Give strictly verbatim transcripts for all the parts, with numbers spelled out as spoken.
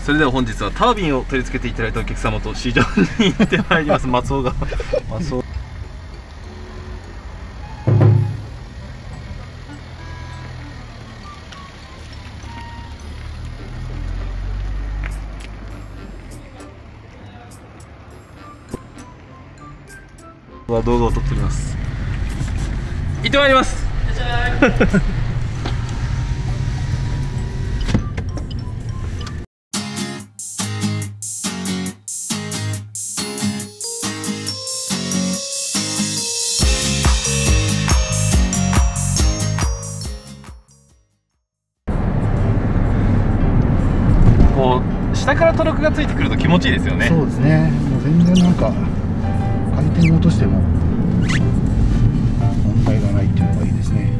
それでは本日はタービンを取り付けていただいたお客様と市場に行ってまいります。松尾が松尾は動画を撮っております。行ってまいります。こう下からトルクがついてくると気持ちいいですよね。 そうですね。もう全然なんか回転を落としても問題がないっていうのがいいですね。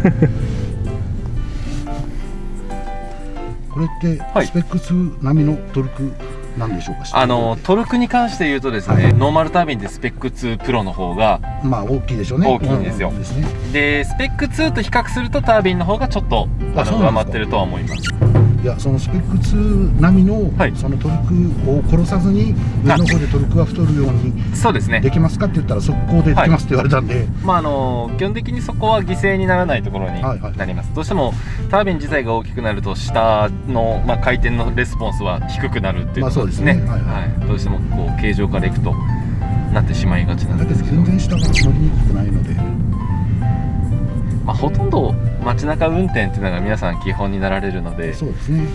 これってスペックツー並みのトルクなんでしょうか。 あのトルクに関して言うとですね、はい、ノーマルタービンでスペックツープロの方がまあ大きいでしょうね。 大きいんですよ。ですね。でスペックツーと比較するとタービンの方がちょっとあの上回ってるとは思います。 いや、そのスペックツー並みの、はい、そのトルクを殺さずに上の方でトルクが太るようにそうですねできますかって言ったら速攻でできますって言われたんで、はい、まああの基本的にそこは犠牲にならないところになります。どうしてもタービン自体が大きくなると下の、まあ、回転のレスポンスは低くなるっていうことですね。どうしてもこう形状からいくとなってしまいがちなんですけど、全然下が乗りにくくないので、 まあほとんど街中運転っていうのが皆さん基本になられるので。 そうですね。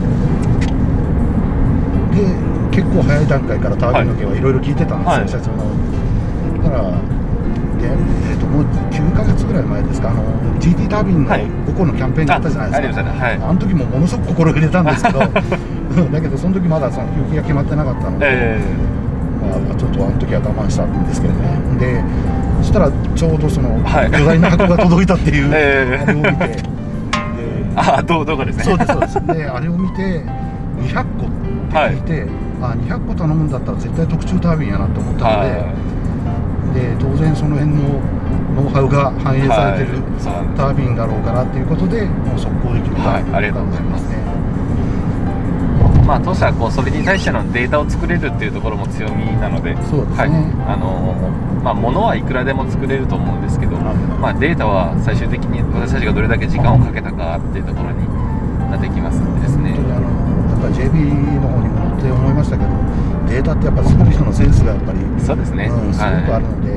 で結構早い段階からタービンの件はいろいろ聞いてたんですよ、社長の。だからで、えー、ともうきゅうかげつぐらい前ですか、あの ジーティー タービンのごこのキャンペーンがあったじゃないですか。あ, あの時もものすごく心入れたんですけどだけどその時まだその休憩が決まってなかったので、えー、まあ、ちょっとあの時は我慢したんですけどね。でそしたらちょうどその巨大な箱が届いたっていう、えー、あれを見て、 ああ、どうどこですね。 そうですそうです。であれを見てにひゃっこって聞いて、はい、あにひゃっこ頼むんだったら絶対特注タービンやなと思ったので、で当然その辺のノウハウが反映されてる、はい、タービンだろうからっていうことでもう速攻できるタービン、はい、ありがとうございますね。 まあ当社はこうそれに対してのデータを作れるっていうところも強みなので、そうですね、はい、あのまあ物はいくらでも作れると思うんですけど、まあデータは最終的に私たちがどれだけ時間をかけたかっていうところになってきますんでですね。 本当にあのやっぱ ジェービー の方にも乗って思いましたけど、データってやっぱ作る人のセンスがやっぱりそうですね、 うん、すごくあるので、はい、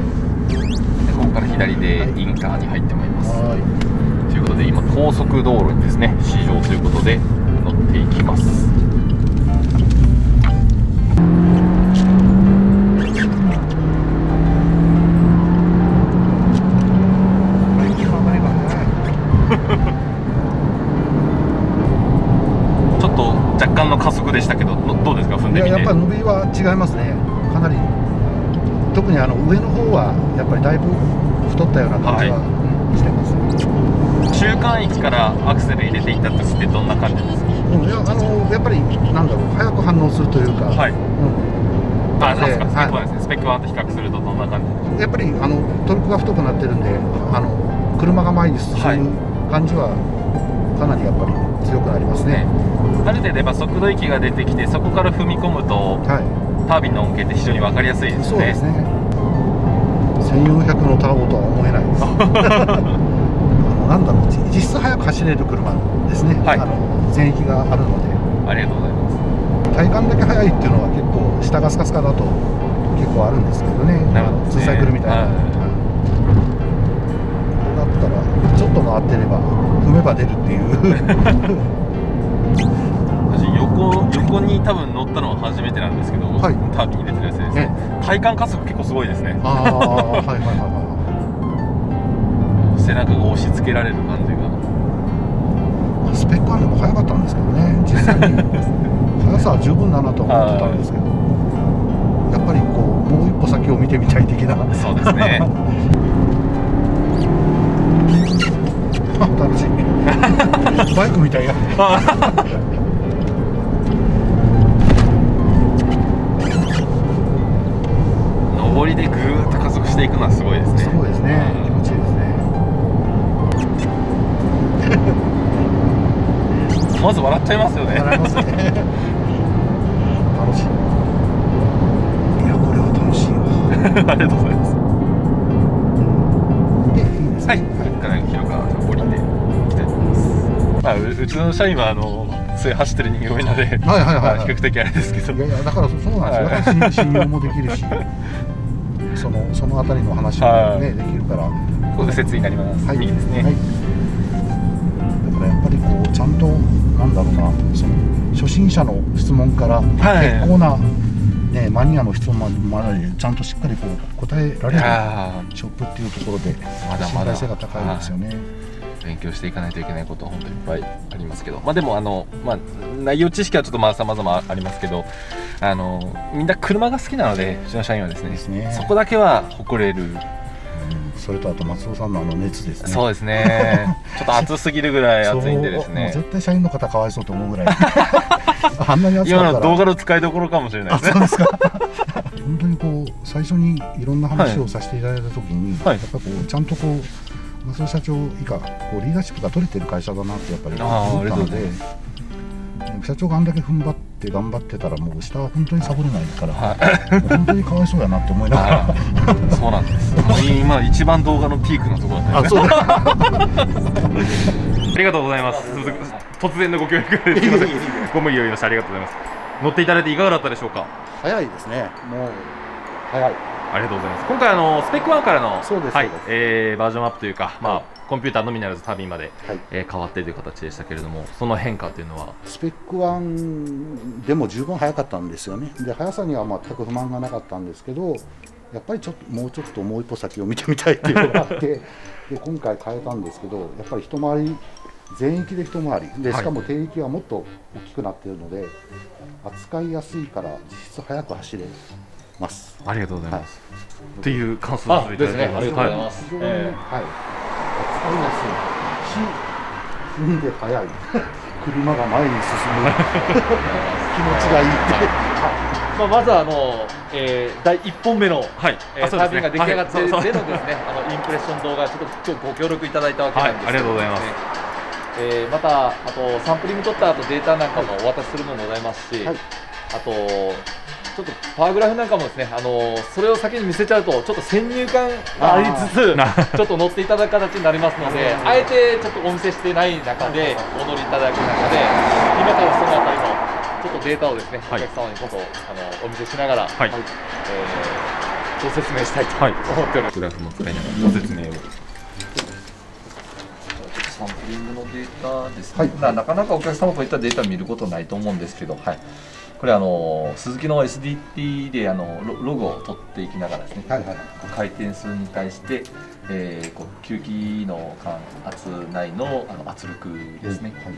でここから左でインカーに入ってまいります。はい、ということで今高速道路にですね市場ということで乗っていきます。ちょっと若干の加速でしたけど、どうですか、踏んでみて。 いや、やっぱり伸びは違いますね、かなり。特にあの上の方はやっぱりだいぶ太ったような感じが、はい、してます。 中間域からアクセル入れていった時ってどんな感じですか？ うん、いや、あのやっぱりなんだろう、早く反応するというか、はい、うん、 あ、そうですか、スペックワンですね。スペックワンと比較するとどんな感じ？ やっぱりあのトルクが太くなってるんで、あの車が前に進む感じはかなりやっぱり強くなりますね。 ある程度やっぱ速度域が出てきて、そこから踏み込むと、はい、タービンの恩恵って非常に分かりやすいですよね。そうですね。 せんよんひゃくのターボとは思えないです。あのなんだろう、実質速く走れる車ですね。はい、あの全域があるので。ありがとうございます。体感だけ速いっていうのは結構下がスカスカだと結構あるんですけどね。なるほど、ツーサイクルみたいな。はい、だったらちょっと回ってれば踏めば出るっていう私横横に多分乗ったのは初めてなんですけど、はい、タービン入れてるやつですね。体感加速結構すごいですね。ああ、はいはいはいはい。背中が押し付けられる感じが。 スペックはでも速かったんですけどね、実際に速さは十分だなと思ってたんですけど、やっぱりこうもう一歩先を見てみたい的な。 そうですね。 楽しい。バイクみたいや。 上りでぐーっと加速していくのはすごいですね。 すごいですね。気持ちいいですね。 まず笑っちゃいますよね。 笑いますね。 しい。いやこれは楽しいわ。 ありがとうございます。 でいいですか。はい、 ここから広川降りていきたいと思います。まあ う, うちの社員はあのそういう走ってる人間多いので、はいはいはい、はい、比較的あれですけど、 いやいやだからそうなんですよ、はい、信用もできるしそのそのあたりの話もね、できるから右折になります。はい、右ですね。はい、 だからやっぱりこうちゃんとなんだろうな、その初心者の質問から結構な、ね、マニアの質問までちゃんとしっかりこう答えられるショップっていうところで信頼性が高いですよね。 勉強していかないといけないことは本当にいっぱいありますけど、まあでもあの、まあ、内容知識はちょっとまあ様々ありますけど、あのみんな車が好きなので、うちの社員はですね、ですね、そこだけは誇れる。うん、 それとあと松尾さんのあの熱ですね。 そうですね。ちょっと熱すぎるぐらい熱いんでですね。 絶対社員の方かわいそうと思うぐらい。あんなに熱かったら。 今の動画の使いどころかもしれないですね。 そうですか。本当にこう最初にいろんな話をさせていただいたときに、はい、やっぱこうちゃんとこう。松尾社長以下こうリーダーシップが取れてる会社だなってやっぱり思ったので、社長があんだけ踏ん張って頑張ってたらもう下は本当にサボれないから、はい、もう本当にかわいそうやなって思いながらそうなんです。もう今一番動画のピークのところだったです。ありがとうございます。突然のご協力ですいません。ご無理を言いましてありがとうございます。乗っていただいていかがだったでしょうか。 早いですね。もう早い。 ありがとうございます。今回あのスペックワンからのはい、えー、バージョンアップというか、まあ、はい、コンピューターのみならずタービンまで、はい、えー、変わってという形でしたけれども、その変化というのはスペックワンでも十分早かったんですよね。で速さには全く不満がなかったんですけど、やっぱりちょっともうちょっともう一歩先を見てみたいっていうのがあってで今回変えたんですけど、やっぱり一回り全域で一回りで、しかも定域はもっと大きくなっているので、はい、扱いやすいから実質速く走れます。 ありがとうございます。っていう感想をいただいてます。ありがとうございます。 非常に、はい、扱いやすいし、踏んで速い、車が前に進む気持ちがいいって。 まあまずあの、えー、だいいっぽんめの、はい、えー、タービンが出来上がってでのですね、あのインプレッション動画ちょっと今日ご協力いただいたわけなんですけど、はい、ありがとうございます。えー、またあとサンプリング取った後データなんかもお渡しするものございますし、はい、あとちょっとパワーグラフなんかもですね、あのそれを先に見せちゃうとちょっと先入観がありつつちょっと乗っていただく形になりますので、あえてちょっとお見せしてない中でお乗りいただく中で、今からそのあたりのちょっとデータをですね、はい、お客様に今度あのお見せしながら、はい、えー、ご説明したいと思っております。グラフも使いながらご説明を。サンプリングのデータですね、はい、なかなかお客様こういったデータ見ることないと思うんですけど、はい、これあのスズキの エスディーティー であの ロ, ログを取っていきながらですね、はいはい、回転数に対して、えー、こう吸気の間圧内 の, あの圧力ですね、はい、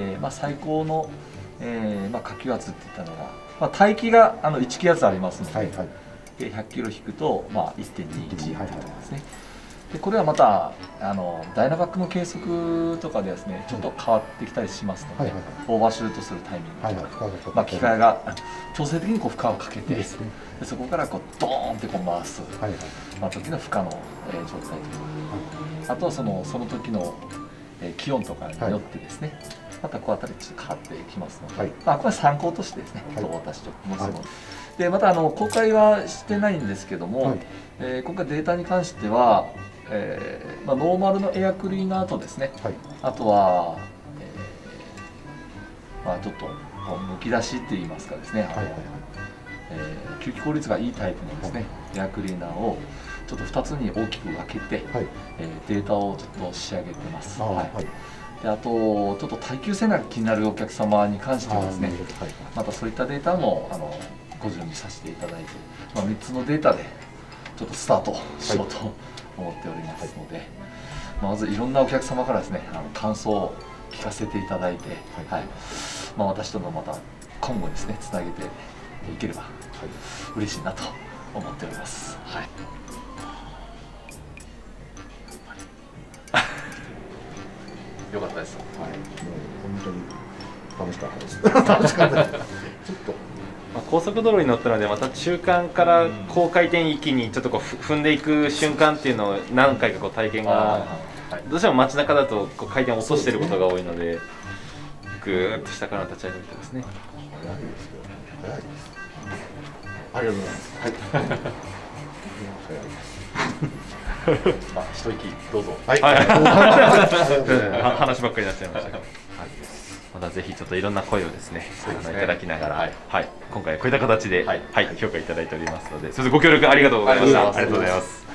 で、まあ、最高の、えーまあ、下給圧っていったのが、まあ、帯気があのいち気圧ありますので、はいはい、でひゃくキロ引くと、まあ、いってんにいち っていうことですね。でこれはまたあのダイナバックの計測とかでですねちょっと変わってきたりしますので、オーバーシュートするタイミングとか、まあ、機械が調整的にこう負荷をかけて、でそこからこうドーンってこう回す、はいはい、まあ、時の負荷の、えー、状態とか、あとはそのその時の、えー、気温とかによってですね、はい、またこうあたりちょっと変わってきますので、はい、まあ、これは参考としてですね、はい、お渡ししておきますので。はい、でまたあの公開はしてないんですけども、はい、えー、今回データに関しては、えーまあ、ノーマルのエアクリーナーとですね、はい、あとは、えーまあ、ちょっとむき出しって言いますかですね、吸気効率がいいタイプのですね、はい、エアクリーナーをちょっとふたつに大きく分けて、はい、えー、データをちょっと仕上げてます。あ、はい、であとちょっと耐久性が気になるお客様に関してはですね、はい、またそういったデータもあのご準備させていただいて、まあ、みっつのデータでちょっとスタートしようと、はい、思っておりますので、はい、まずいろんなお客様からですね、あの感想を聞かせていただいて、はい、はい、まあ、私とのまた今後ですねつなげていければ、はい、嬉しいなと思っております。はい、よかったです。はい、もう本当に楽しかったです。楽しかったです。ちょっと。 高速道路に乗ったので、また中間から高回転域にちょっとこう踏んでいく瞬間っていうのを何回かこう体験が、どうしても街中だとこう回転を落としていることが多いので、ゆっくぐーっと下からの立ち上げみたいですね。 早いですよ。早いです。ありがとうございます。はい。早いです。 まあ一息どうぞ。 はい。 話ばっかりになっちゃいましたけど。またぜひちょっといろんな声をですね、いただきながら、はい、今回こういった形で、はい、評価いただいておりますので、それでご協力ありがとうございました。ありがとうございます。